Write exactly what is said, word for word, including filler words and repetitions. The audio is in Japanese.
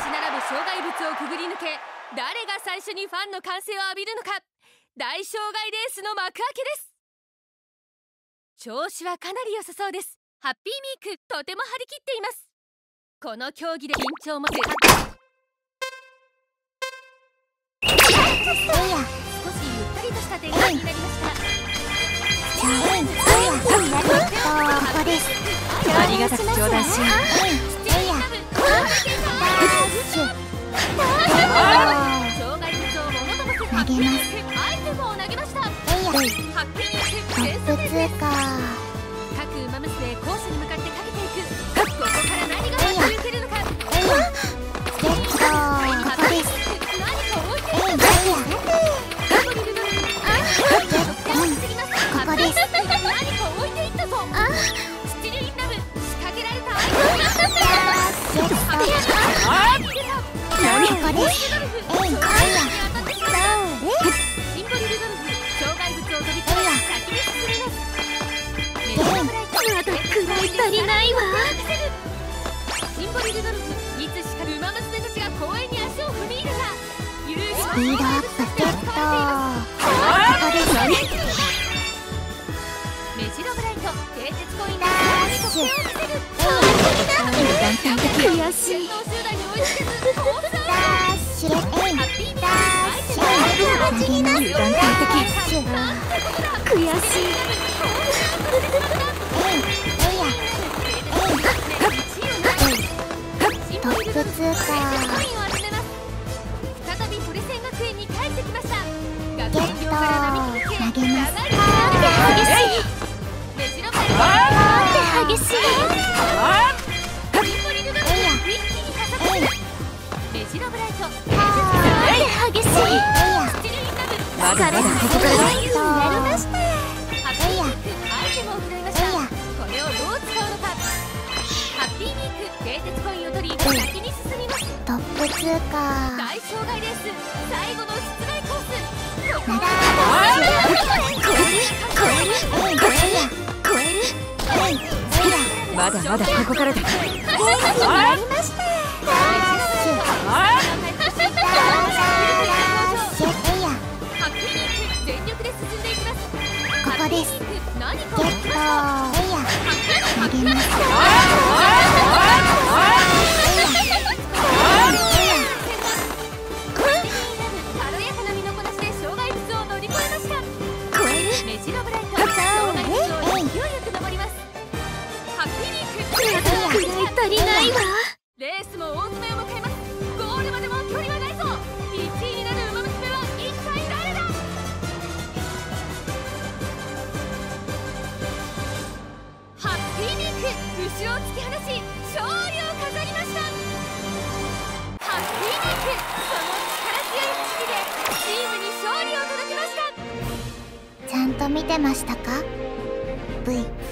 並ぶ障害物をくぐり抜け、誰が最初にファンの歓声を浴びるのか、大障害レースの幕開けです。調子はかなり良さそうです。ハッピーミーク、とても張り切っています。この競技で緊張も出た。少しゆったりとした展開になりました。ありがたく頂戴しよう。障害物をものともせずアイテムを投げました。ハッピーミーク全速です。各馬娘コースに向かってかけていく。ここから何が待ち受けるのか。何か置いていく。足りないわ。シンボリルドルフ、いつしか馬娘たちが公園に足を踏み入れた。スピードアップセット。ここですね。メジロブライト、蹄鉄コインで得点を見せる。悔しい。先頭集団に追いつけずコースアウト。ハッピーミーク、アイテムを投げます。油断大敵。悔しい。トップ通過。再びトレセン学園に帰ってきました。学園寮から並木に投げます。激しい。メジロブライト。激しい。シンボリルドルフ、一気に加速。メジロブライト。激しい。スチルインラブ。まだまだここからだ。やりました。ハッピーミーク、アイテムを拾いました。これをどう使うのか。ハッピーミーク、蹄鉄コインを取り先に進みます。トップ通過。大障害レース最後の出題コース。ここはまだまだここからだ。やりました。ハッピーミーク、全力で進んでいきます。ここです。何かを起きました。投げます。軽やかな身のこなしで障害物を乗り越えました。メジロブライト、障害物を勢いよく登ります。ハッピーミーク、足りないわ。レースも大詰めを迎えます。ゴールまでも距離はないぞ。いちいになる馬娘は一体誰だ。ハッピーミーク、牛を突き放し勝利を飾りました。ハッピーミーク、その力強い走りでチームに勝利を届けました。 ちゃんと見てましたか ブイ。